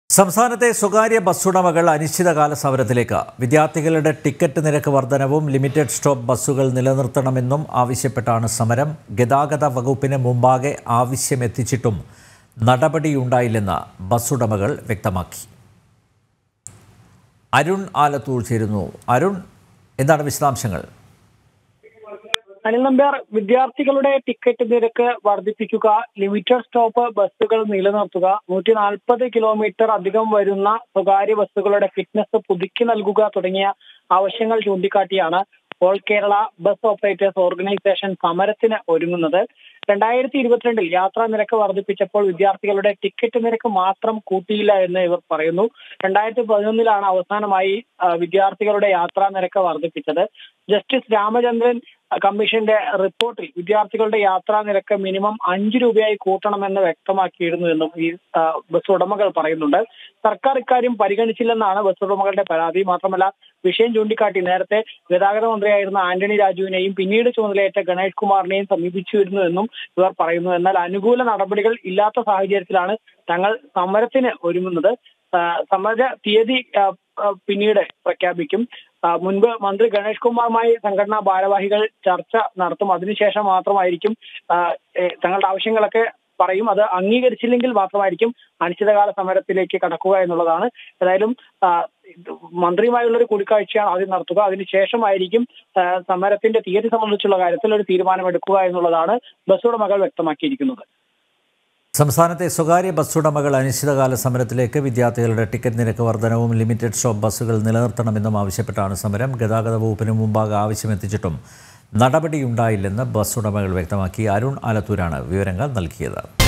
സംസ്ഥാനത്തെ സ്വകാര്യ ബസ്സുടമകൾ അനിശ്ചിതകാല സമരത്തിലേക്ക്. വിദ്യാർത്ഥികളുടെ ടിക്കറ്റ് നിരക്ക് വർധനവും ലിമിറ്റഡ് സ്റ്റോപ്പ് ബസ്സുകൾ നിലനിർത്തണമെന്നും ആവശ്യപ്പെട്ടാണ് സമരം. ഗതാഗത വകുപ്പിന് മുമ്പാകെ ആവശ്യമെത്തിച്ചിട്ടും നടപടിയുണ്ടായില്ലെന്ന് ബസ്സുടമകൾ വ്യക്തമാക്കി. അരുൺ ആലത്തൂർ ചേരുന്നു. അരുൺ, എന്താണ് വിശദാംശങ്ങൾ? അനിൽ നമ്പ്യാർ, വിദ്യാർത്ഥികളുടെ ടിക്കറ്റ് നിരക്ക് വർദ്ധിപ്പിക്കുക, ലിമിറ്റഡ് സ്റ്റോപ്പ് ബസ്സുകൾ നിലനിർത്തുക, 140 കിലോമീറ്റർ അധികം വരുന്ന സ്വകാര്യ ബസ്സുകളുടെ ഫിറ്റ്നസ് പുതുക്കി നൽകുക തുടങ്ങിയ ആവശ്യങ്ങൾ ചൂണ്ടിക്കാട്ടിയാണ് all Kerala bus operators organisation സമരത്തിന് ഒരുങ്ങുന്നത്. 2022 യാത്രാ നിരക്ക് വർദ്ധിപ്പിച്ചപ്പോൾ വിദ്യാർത്ഥികളുടെ ടിക്കറ്റ് നിരക്ക് മാത്രം കൂട്ടിയില്ല എന്ന് ഇവർ പറയുന്നു. 2011 അവസാനമായി വിദ്യാർത്ഥികളുടെ യാത്രാ നിരക്ക് വർദ്ധിപ്പിച്ചത്. ജസ്റ്റിസ് രാമചന്ദ്രൻ കമ്മീഷന്റെ റിപ്പോർട്ടിൽ വിദ്യാർത്ഥികളുടെ യാത്രാ നിരക്ക് മിനിമം 5 രൂപയായി കൂട്ടണമെന്ന് വ്യക്തമാക്കിയിരുന്നു എന്നും ഈ ബസ് ഉടമകൾ പറയുന്നുണ്ട്. സർക്കാർ ഇക്കാര്യം പരിഗണിച്ചില്ലെന്നാണ് ബസ് ഉടമകളുടെ പരാതി. മാത്രമല്ല, വിഷയം ചൂണ്ടിക്കാട്ടി നേരത്തെ ഗതാഗത മന്ത്രിയായിരുന്ന ആന്റണി രാജുവിനെയും പിന്നീട് ചുമതലയേറ്റ ഗണേഷ് കുമാറിനെയും സമീപിച്ചിരുന്നു എന്നും ഇവർ പറയുന്നു. എന്നാൽ അനുകൂല നടപടികൾ ഇല്ലാത്ത സാഹചര്യത്തിലാണ് തങ്ങൾ സമരത്തിന് ഒരുങ്ങുന്നത്. സമര തീയതി പിന്നീട് പ്രഖ്യാപിക്കും. മുൻപ് മന്ത്രി ഗണേഷ് കുമാറുമായി സംഘടനാ ഭാരവാഹികൾ ചർച്ച നടത്തും. അതിനുശേഷം മാത്രമായിരിക്കും തങ്ങളുടെ ആവശ്യങ്ങളൊക്കെ പറയും. അത് അംഗീകരിച്ചില്ലെങ്കിൽ മാത്രമായിരിക്കും അനിശ്ചിതകാല സമരത്തിലേക്ക് കടക്കുക എന്നുള്ളതാണ്. ഏതായാലും മന്ത്രിയുമായുള്ളൊരു കൂടിക്കാഴ്ചയാണ് ആദ്യം നടത്തുക. അതിനുശേഷമായിരിക്കും സമരത്തിന്റെ തീയതി സംബന്ധിച്ചുള്ള കാര്യത്തിൽ ഒരു തീരുമാനമെടുക്കുക എന്നുള്ളതാണ് ബസ് ഉടമകൾ വ്യക്തമാക്കിയിരിക്കുന്നത്. സംസ്ഥാനത്തെ സ്വകാര്യ ബസ്സുടമകൾ അനിശ്ചിതകാല സമരത്തിലേക്ക്. വിദ്യാർത്ഥികളുടെ ടിക്കറ്റ് നിരക്ക് വർധനവും ലിമിറ്റഡ് സ്റ്റോപ്പ് ബസ്സുകൾ നിലനിർത്തണമെന്നും ആവശ്യപ്പെട്ടാണ് സമരം. ഗതാഗത വകുപ്പിന് മുമ്പാകെ ആവശ്യമെത്തിച്ചിട്ടും നടപടിയുണ്ടായില്ലെന്ന് ബസ്സുടമകൾ വ്യക്തമാക്കി. അരുൺ ആലത്തൂരാണ് വിവരങ്ങൾ നൽകിയത്.